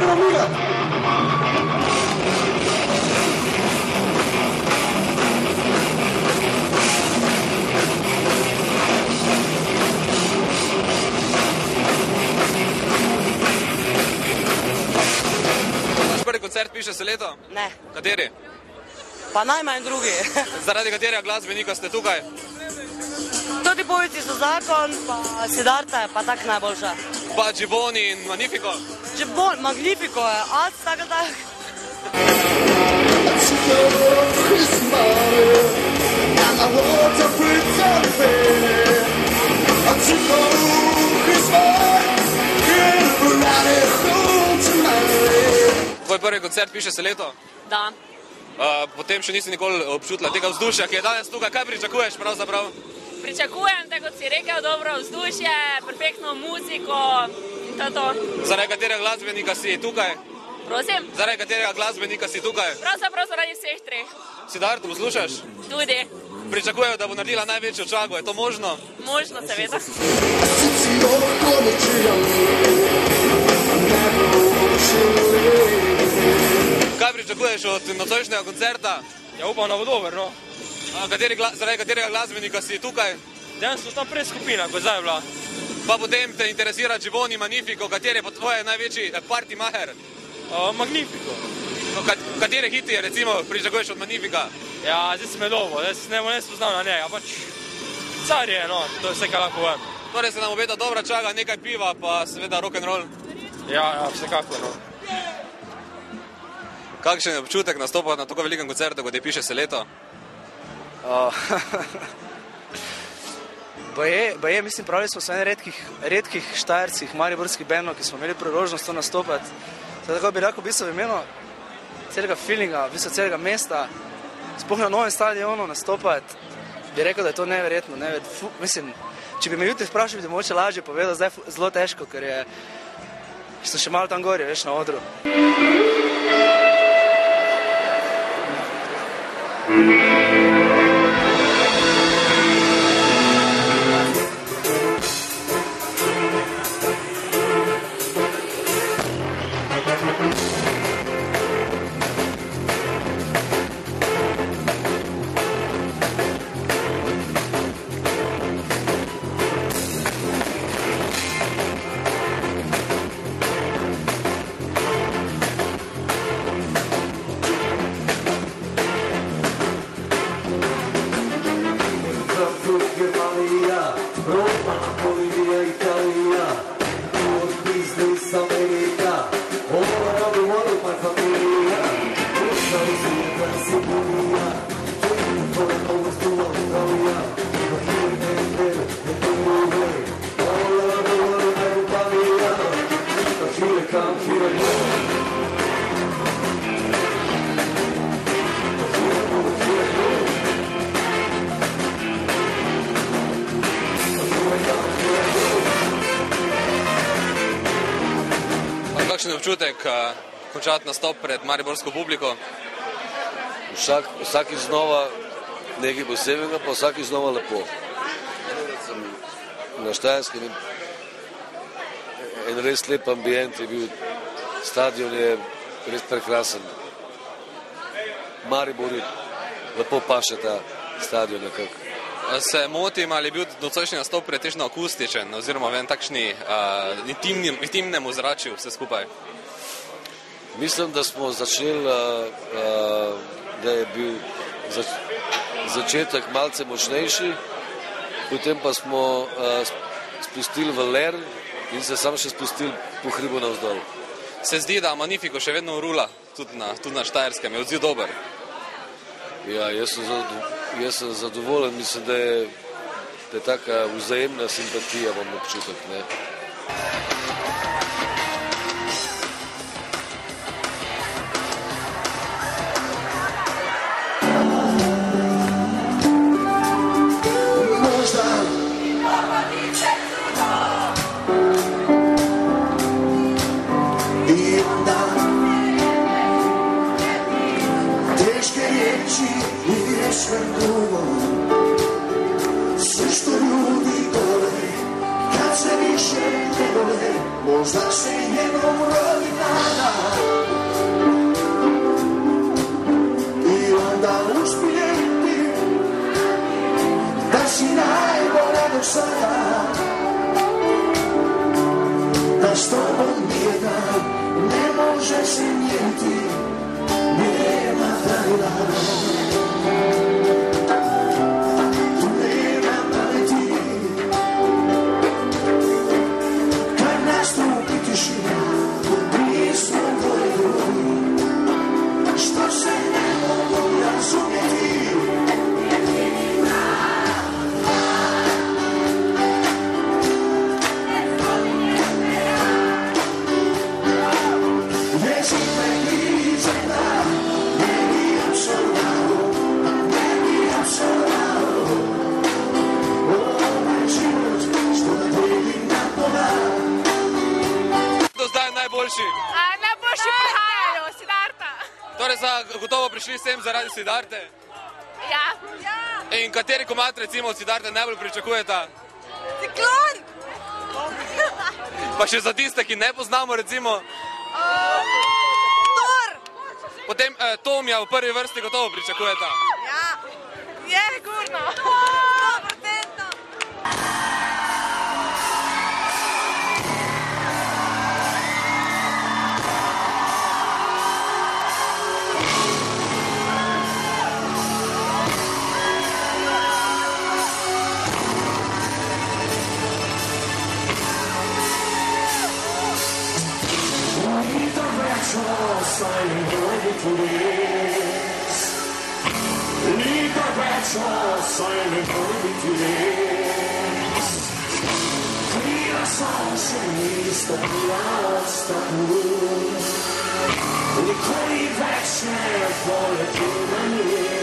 Prvi koncert piše se leto? Ne. Kateri? Pa najmanj drugi. Zaradi katerega glasbenika ste tukaj? Tudi Povesti so zakon, pa Siddharta je pa tak najboljša. Pa Gibboni in Magnifico? Magnifico je, tako tak. Tvoj prvi koncert piše se leto? Da. Potem še nisi nikoli občutila tega vzdušja, ki je danes tukaj. Kaj pričakuješ pravzaprav? Pričakujem, tako kot si rekel, dobro vzdušje, perfektno muziko in to je to. Zaradi katerega glasbenika si tukaj? Prosim? Zaradi katerega glasbenika si tukaj? Pravzaprav zaradi vseh treh. Siddharto poslušaš? Tudi. Pričakujejo, da bo naredila največjo čago. Je to možno? Možno, seveda. Kaj pričakuješ od nocojšnjega koncerta? Ja, upam, da bo dober, no. Zaradi katerega glasbenika si tukaj? Dejansko sta prej skupina, kot zdaj je bila. Pa potem te interesira Gibboni, Magnifico, kateri je pa tvoj največji party maher? Magnifico. Katere hiti je, recimo, pričakuješ od Magnifica? Ja, zdaj se me dobo, ne spoznam na njega, pač car je, no, to je vse, kar lahko vem. Torej se nam obeta dobra čaga, nekaj piva, pa seveda rock'n'roll. Ja, vsekako, no. Kakšen je občutek nastopati na tako velikem koncertu, kot je piše se leto? Baje, mislim, pravili smo se ene redkih štajerskih, mariborskih bendov, ki smo imeli priložnost to nastopati. Tako bi rekel, v bistvu v imenu celega feelinga, v bistvu celega mesta, sploh na novem stadionu nastopati, bi rekel, da je to neverjetno. Mislim, če bi me jutri vprašal, bi mogoče lažje povedal, zdaj je zelo težko, ker sem še malo tam gori, veš, na odru. Kakšen je občutek končati nastop pred mariborsko publiko? Vsaki znova nekaj posebnega, pa vsaki znova lepo. Na Štajerskem en res lep ambient je bil, stadion je res prekrasen. Maribor lepo paše ta stadion nekako. Se motim, ali je bil nocojšnji nastop pretežno akustičen, oziroma v en takšni intimnem ozračju vse skupaj? Mislim, da smo začeli, da je bil začetek malce močnejši, potem pa smo spustili v ler in se sam še spustili po hribu navzdol. Se zdi, da Magnifico še vedno rula, tudi na Štajerskem, je odziv dober? Ja, jaz sem zadovoljen, mislim, da je taka vzajemna simpatija, imam občutek, ne. Što ljudi dole, kad se više ne vole, možda se jednom rodi nada. c'è se niente nema tajna. Nema pameti, kad nastupi tišina, pismo dvoje, što se ne mogu razumjeti. Najboljši prihajajo, Siddharta. Torej so gotovo prišli sem zaradi Siddharte? Ja. In kateri komad recimo od Siddharte najbolj pričakujete? Ciklon! Pa še za tiste, ki ne poznamo recimo? Thor! Potem Tomija v prvi vrsti gotovo pričakujete? Ja, je sigurno. 100%. Silent over to this. Leave the retro silent over to this. Clear us all, says the lost of wood. We crave action for a human.